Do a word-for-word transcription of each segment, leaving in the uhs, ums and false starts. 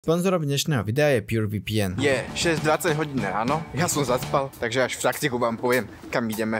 Sponzorom dnešného videa je PureVPN. Je šesť dvadsať hodín ráno, ja som zaspal, takže až v taktiku vám poviem, kam ideme.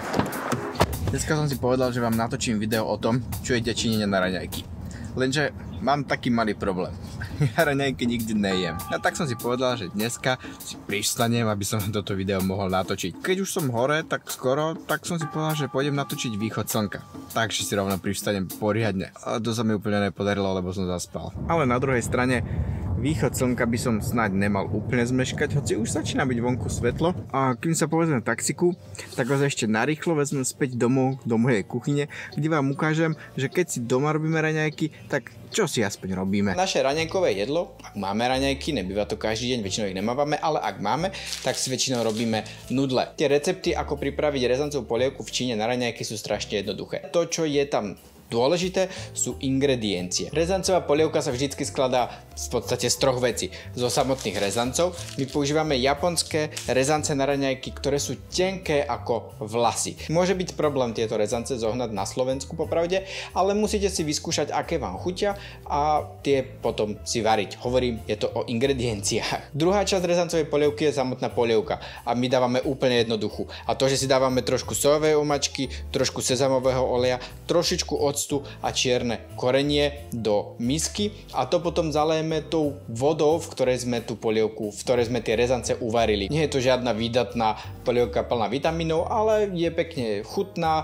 Dneska som si povedal, že vám natočím video o tom, čo ide činenie na raňajky. Lenže mám taký malý problém. Ja raňajky nikdy nejem. A tak som si povedal, že dneska si pristanem, aby som toto video mohol natočiť. Keď už som hore, tak skoro, tak som si povedal, že pôjdem natočiť východ slnka. Takže si rovno pristanem poriadne. A to sa mi úplne nepodarilo, lebo som zaspal. Ale na druhej strane východ slnka by som snáď nemal úplne zmeškať, hoci už začína byť vonku svetlo. A kým sa povedzme taxiku, tak vás ešte narýchlo vezmem späť domov do mojej kuchyne, kde vám ukážem, že keď si doma robíme raňajky, tak čo si aspoň robíme. Naše raňajkové jedlo, ak máme raňajky, nebýva to každý deň, väčšinou ich nemávame, ale ak máme, tak si väčšinou robíme nudle. Tie recepty, ako pripraviť rezancovú polievku v Číne na raňajky, sú strašne jednoduché. To, čo je tam dôležité, sú ingrediencie. Rezancová polievka sa vždycky skladá v podstate z troch vecí. Zo samotných rezancov. My používame japonské rezance na raňajky, ktoré sú tenké ako vlasy. Môže byť problém tieto rezance zohnať na Slovensku popravde, ale musíte si vyskúšať, aké vám chutia a tie potom si variť. Hovorím, je to o ingredienciách. Druhá časť rezancovej polievky je samotná polievka a my dávame úplne jednoduchú. A to, že si dávame trošku sojovej omačky, trošku sezamového oleja, trošičku octu a čierne korenie do misky a to potom zalejeme tou vodou, v ktorej sme tú polievku, v ktorej sme tie rezance uvarili. Nie je to žiadna výdatná polievka plná vitamínov, ale je pekne chutná,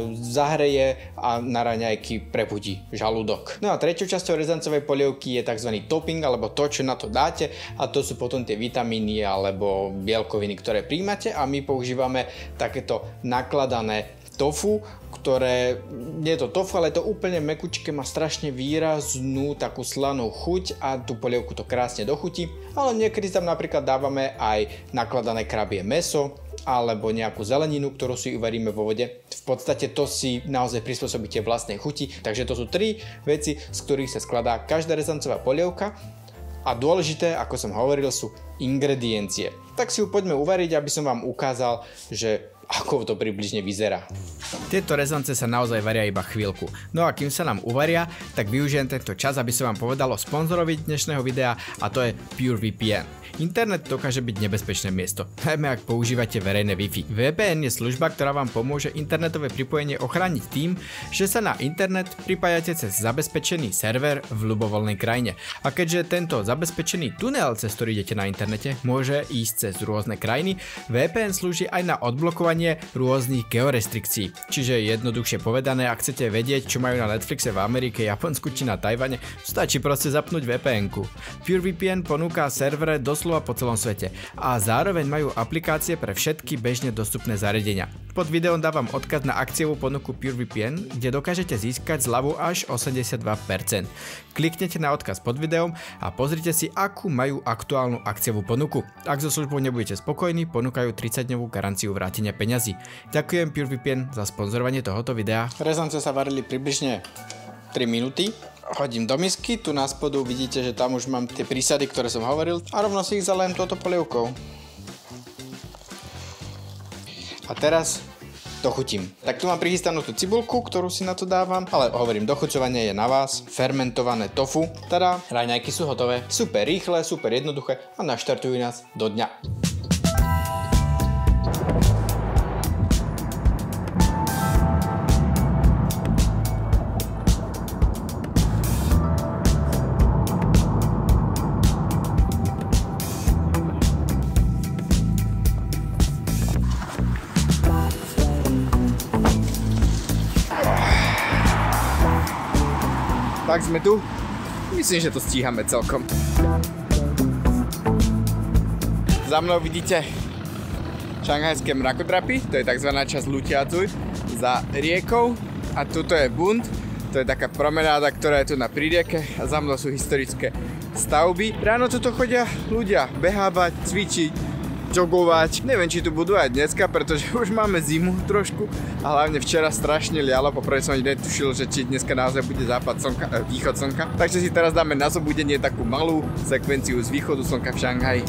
zahreje a na raňajky prebudí žalúdok. No a treťou časťou rezancovej polievky je tzv. Topping, alebo to, čo na to dáte, a to sú potom tie vitamíny alebo bielkoviny, ktoré príjmate, a my používame takéto nakladané tofu, ktoré, nie je to tofu, ale je to úplne mekučké, má strašne výraznú takú slanú chuť a tú polievku to krásne dochutí. Ale niekedy tam napríklad dávame aj nakladané krabie mäso alebo nejakú zeleninu, ktorú si uvaríme vo vode. V podstate to si naozaj prispôsobíte vlastnej chuti. Takže to sú tri veci, z ktorých sa skladá každá rezancová polievka. A dôležité, ako som hovoril, sú ingrediencie. Tak si ju poďme uvariť, aby som vám ukázal, že ako to približne vyzerá. Tieto rezance sa naozaj varia iba chvíľku. No a kým sa nám uvaria, tak využijem tento čas, aby som vám povedal o sponzorovi dnešného videa, a to je PureVPN. Internet dokáže byť nebezpečné miesto, najmä ak používate verejné Wi-Fi. vé pé en je služba, ktorá vám pomôže internetové pripojenie ochrániť tým, že sa na internet pripájate cez zabezpečený server v ľubovoľnej krajine. A keďže tento zabezpečený tunel, cez ktorý idete na internete, môže ísť cez rôzne krajiny, vé pé en slúži aj na odblokovanie rôznych georestrikcií. Čiže jednoduchšie povedané, ak chcete vedieť, čo majú na Netflixe v Amerike, Japonsku či na Tajvane, stačí proste zapnúť vé pé enku. PureVPN ponúka servere doslova po celom svete a zároveň majú aplikácie pre všetky bežne dostupné zariadenia. Pod videom dávam odkaz na akciovú ponuku PureVPN, kde dokážete získať zľavu až osemdesiatdva percent. Kliknete na odkaz pod videom a pozrite si, akú majú aktuálnu akciovú ponuku. Ak so službou nebudete spokojní, ponúkajú tridsaťdňovú garanciu vrátenia peňazí. Ďakujem PureVPN za sponzorovanie tohoto videa. Rezance sa varili približne tri minúty. Hodím do misky, tu na spodu vidíte, že tam už mám tie prísady, ktoré som hovoril, a rovno si ich zalejem touto polievkou. A teraz dochutím. Tak tu mám prichystanú tú cibulku, ktorú si na to dávam, ale hovorím, dochuťovanie je na vás. Fermentované tofu. Tada, raňajky sú hotové. Super rýchle, super jednoduché a naštartujú nás do dňa. Tak sme tu. Myslím, že to stíhame celkom. Za mnou vidíte šanghajské mrakodrapy, to je tzv. Časť Luťiacuj za riekou, a tuto je Bund, to je taká promenáda, ktorá je tu na prírieke, a za mnou sú historické stavby. Ráno tuto chodia ľudia behávať, cvičiť, jogovať. Neviem, či tu budú aj dneska, pretože už máme zimu trošku a hlavne včera strašne lialo, poprvé som ani netušil, že či dneska naozaj bude západ slnka, eh, východ slnka. Takže si teraz dáme na zobudenie takú malú sekvenciu z východu slnka v Šanghaji.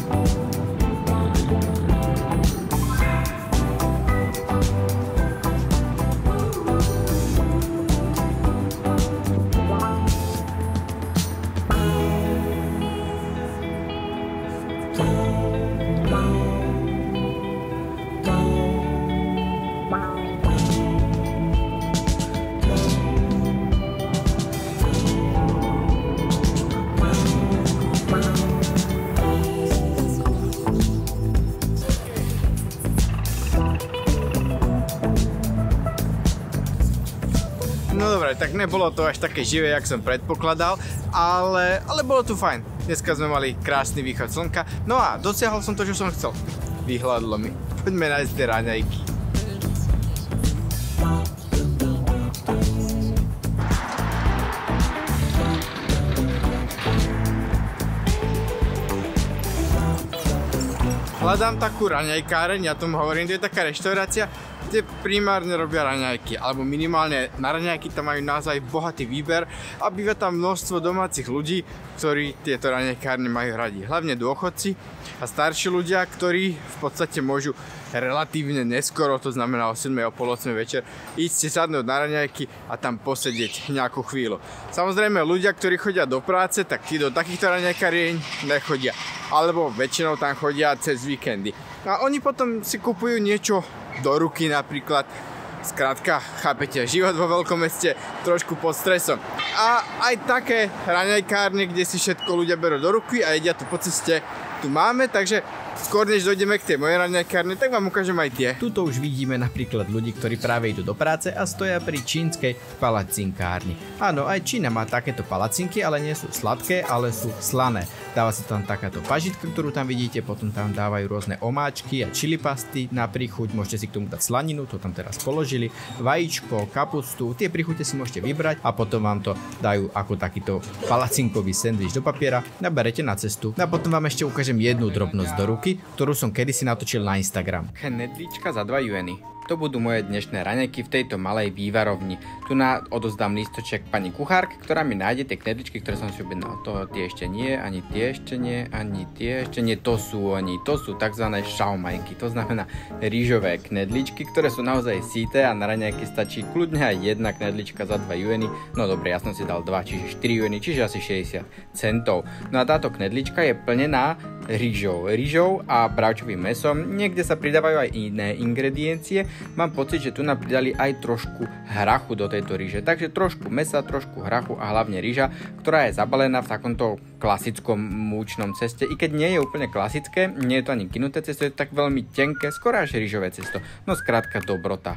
No dobre, tak nebolo to až také živé, jak som predpokladal, ale, ale bolo tu fajn. Dneska sme mali krásny východ slnka, no a dosiahol som to, čo som chcel. Vyhľadlo mi. Poďme nájsť tie raňajky. Hľadám takú raňajkáreň, ja tomu hovorím, to je taká reštaurácia, kde primárne robia raňajky, alebo minimálne na raňajky tam majú naozaj bohatý výber a býva tam množstvo domácich ľudí, ktorí tieto raňajkárne majú radi. Hlavne dôchodci a starší ľudia, ktorí v podstate môžu relatívne neskoro, to znamená o siedmej, o pol ôsmej večer, ísť si sadnúť na raňajky a tam posedieť nejakú chvíľu. Samozrejme ľudia, ktorí chodia do práce, tak tí do takýchto raňajkarieň nechodia. Alebo väčšinou tam chodia cez víkendy. A oni potom si kupujú niečo do ruky napríklad. Skrátka, chápete, život vo veľkom meste trošku pod stresom. A aj také raňajkárne, kde si všetko ľudia berú do ruky a jedia to po ceste, tu máme, takže skôr než dojdeme k tej mojej raňajkárne, tak vám ukážem aj tie. Tuto už vidíme napríklad ľudí, ktorí práve idú do práce a stoja pri čínskej palacinkárni. Áno, aj Čína má takéto palacinky, ale nie sú sladké, ale sú slané. Dáva sa tam takáto pažitka, ktorú tam vidíte, potom tam dávajú rôzne omáčky a čili pasty na príchuť, môžete si k tomu dať slaninu, to tam teraz položili, vajíčko, kapustu, tie príchute si môžete vybrať a potom vám to dajú ako takýto palacinkový sendvič do papiera, naberete na cestu. A potom vám ešte ukážem jednu drobnosť do ruky, ktorú som kedysi natočil na Instagram. Knedlíčka za dva jueny. To budú moje dnešné raňajky v tejto malej vývarovni. Tu na odozdám lístoček pani kuchárke, ktorá mi nájde tie knedličky, ktoré som si objednal. To tie ešte nie, ani tie ešte nie, ani tie ešte nie. To sú oni, to sú tzv. Šaumajky. To znamená rýžové knedličky, ktoré sú naozaj síte a na raňajky stačí kľudne aj jedna knedlička za dva jueny. No dobre, ja som si dal dva, čiže štyri jueny, čiže asi šesťdesiat centov. No a táto knedlička je plnená rýžou, rýžou a bravčovým mäsom. Niekde sa pridávajú aj iné ingrediencie. Mám pocit, že tu nám pridali aj trošku hrachu do tejto rýže. Takže trošku mäsa, trošku hrachu a hlavne rýža, ktorá je zabalená v takomto klasickom múčnom ceste. I keď nie je úplne klasické, nie je to ani kynuté cesto, je to tak veľmi tenké, skoro až rýžové cesto. No skrátka dobrota.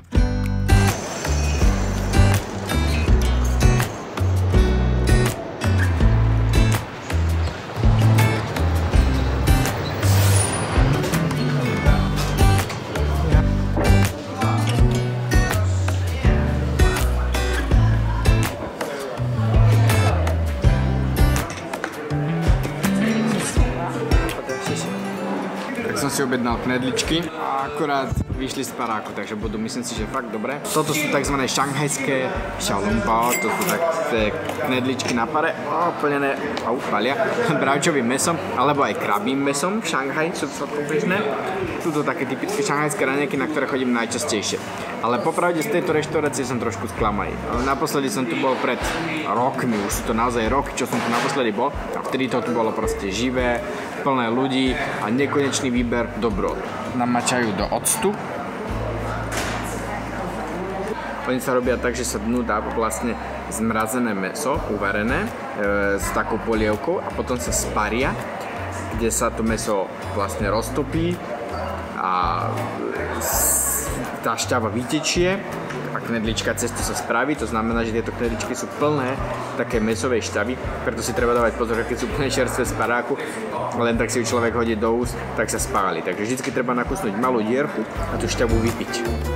Som si objednal knedličky a akorát vyšli z paráku, takže budú, myslím si, že fakt dobré. Toto sú tzv. Šanghajské xiaolongbao, to sú také knedličky na pare, plnené au, palia, bravčovým mäsom, alebo aj krabím mäsom, v Šanghaji sú celkom bežné. Sú to také typické šanghajské raňajky, na ktoré chodím najčastejšie. Ale popravde z tejto reštaurácie som trošku sklamaný. Naposledy som tu bol pred rokmi, už sú to naozaj roky, čo som tu naposledy bol a vtedy to tu bolo proste živé, plné ľudí a nekonečný výber dobrot. Namačajú do octu. Oni sa robia tak, že sa dnu dá vlastne zmrazené mäso, uvarené, e, s takou polievkou a potom sa sparia, kde sa to mäso vlastne roztopí a tá šťava vytečie a knedlička cez to sa spraví, to znamená, že tieto knedličky sú plné také mäsovej šťavy, preto si treba dávať pozor, keď sú plné čerstvé z paráku, len tak si ju človek hodí do úst, tak sa spáli. Takže vždy treba nakusnúť malú dierku a tú šťavu vypiť.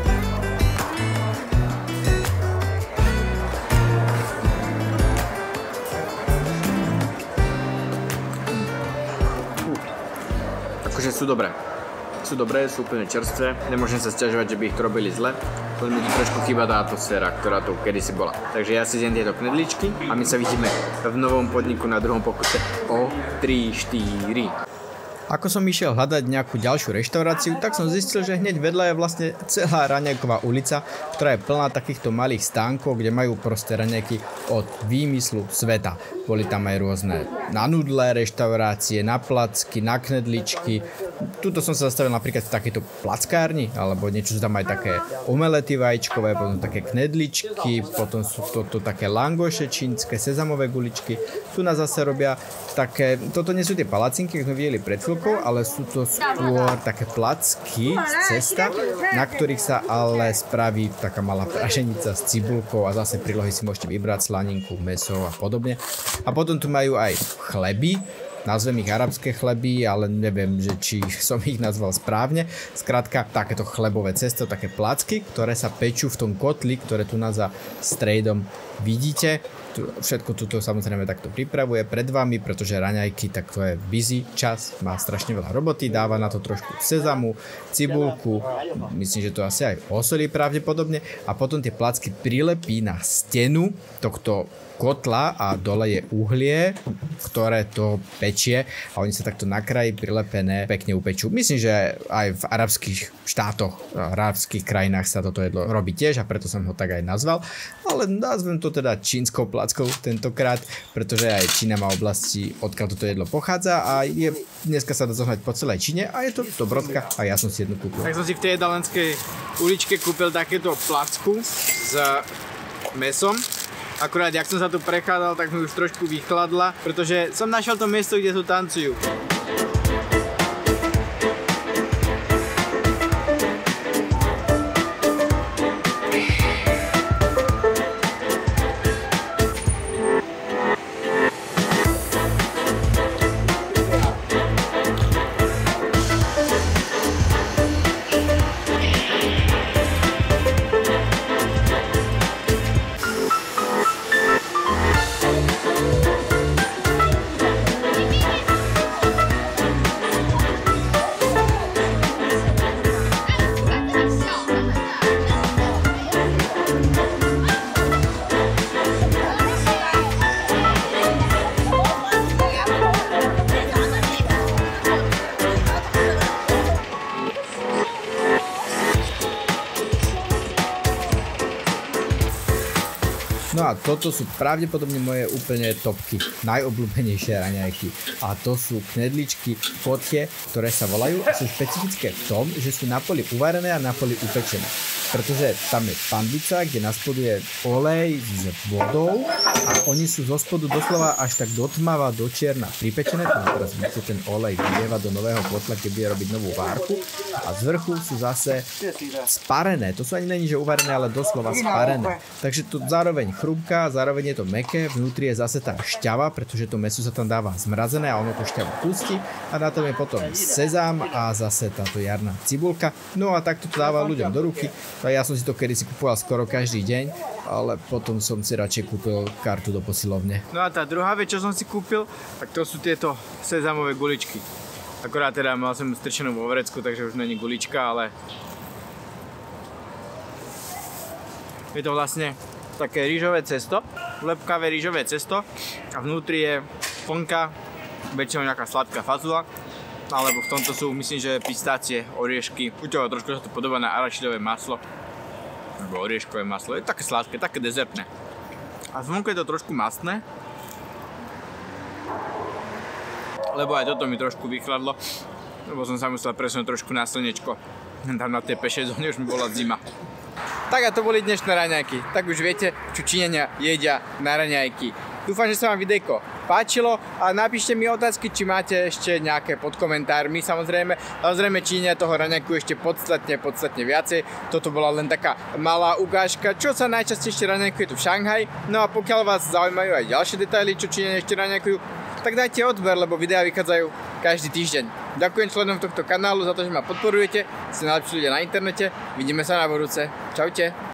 Akože sú dobré. Sú dobré, sú úplne čerstvé, nemôžem sa sťažovať, že by ich to robili zle, len mi tu trošku chýba tá atmosféra, ktorá tu kedysi bola. Takže ja si zjem tieto knedličky a my sa vidíme v novom podniku na druhom pokuse o tri štyri. Ako som išiel hľadať nejakú ďalšiu reštauráciu, tak som zistil, že hneď vedľa je vlastne celá raňajková ulica, ktorá je plná takýchto malých stánkov, kde majú proste raňajky od výmyslu sveta. Boli tam aj rôzne na nudle reštaurácie, na placky, na knedličky. Tuto som sa zastavil napríklad v takejto plackárni, alebo niečo sú tam aj také omelety vajíčkové, potom také knedličky, potom sú to, to také langoše čínske, sezamové guličky. Tu nás zase robia také, toto nie sú tie palacinky, ako sme videli pred chvíľkou, ale sú to skôr také placky z cesta, na ktorých sa ale spraví taká malá praženica s cibulkou a zase prílohy si môžete vybrať, slaninku, mäso a podobne. A potom tu majú aj chleby, nazvem ich arabské chleby, ale neviem, že či som ich nazval správne. Skrátka, takéto chlebové cesto, také placky, ktoré sa pečú v tom kotli, ktoré tu na za strejdom vidíte. Tu, všetko tuto samozrejme takto pripravuje pred vami, pretože raňajky, tak to je busy čas, má strašne veľa roboty, dáva na to trošku sezamu, cibulku, myslím, že to asi aj osolí pravdepodobne a potom tie placky prilepí na stenu tohto kotla a dole je uhlie, ktoré to pečie a oni sa takto na kraji prilepené pekne upečú. Myslím, že aj v arabských štátoch, v arabských krajinách sa toto jedlo robí tiež a preto som ho tak aj nazval, ale nazvem to teda čínskou plackou tentokrát, pretože aj Čína má oblasti, odkiaľ toto jedlo pochádza a je, dneska sa dá zohnať po celej Číne a je to dobrodka a ja som si jednu kúpil. Tak som si v tej jedalenskej uličke kúpil takéto placku s mesom. Akurát, jak som sa tu prechádzal, tak mi už trošku vychladla, pretože som našiel to miesto, kde tu tancujú. No a toto sú pravdepodobne moje úplne topky, najobľúbenejšie raňajky. A to sú knedličky potie, ktoré sa volajú a sú špecifické v tom, že sú na poli uvarené a na poli upečené. Pretože tam je panvica, kde na spodu je olej s vodou a oni sú zo spodu doslova až tak do tmava, do čierna pripečené. Tam teraz vidíte, ten olej vylieva do nového kotla, keď bude robiť novú várku. A z vrchu sú zase sparené. To sú ani není, že uvarené, ale doslova sparené. Takže to zároveň chrupká, zároveň je to mäkké, vnútri je zase tá šťava, pretože to mäso sa tam dáva zmrazené a ono to šťavu pustí a na tom je potom sezám a zase táto jarná cibulka. No a takto to dáva ľuďom do ruky. Ja som si to kedysi kupoval skoro každý deň, ale potom som si radšej kúpil kartu do posilovne. No a tá druhá vec, čo som si kúpil, tak to sú tieto sezamové guličky. Akorát teda mal som strčenú vo vrecku, takže už není gulička, ale je to vlastne také rýžové cesto, lepkavé rýžové cesto a vnútri je plnka, väčšinou nejaká sladká fazula, alebo v tomto sú, myslím, že pistácie, oriešky. Chuťovo trošku sa to podobá na arašidové maslo, alebo orieškové maslo. Je také sladké, také dezertné. A zvonku je to trošku mastné, lebo aj toto mi trošku vychladlo, lebo som sa musel presunúť trošku na slnečko. Tam na tej pešej zóne už mi bola zima. Tak a to boli dnešné raňajky. Tak už viete, čo Číňania jedia na raňajky. Dúfam, že sa vám videjko páčilo a napíšte mi otázky, či máte ešte nejaké podkomentármi. Samozrejme, samozrejme Číňania toho raňajku ešte podstatne, podstatne viacej. Toto bola len taká malá ukážka, čo sa najčastejšie raňajkuje tu v Šanghaji. No a pokiaľ vás zaujímajú aj ďalšie detaily, čo Číňania ešte raňajkujú, tak dajte odber, lebo videá vychádzajú každý týždeň. Ďakujem členom tohto kanálu za to, že ma podporujete. Ste najlepší ľudia na internete. Vidíme sa na budúce. Čaute.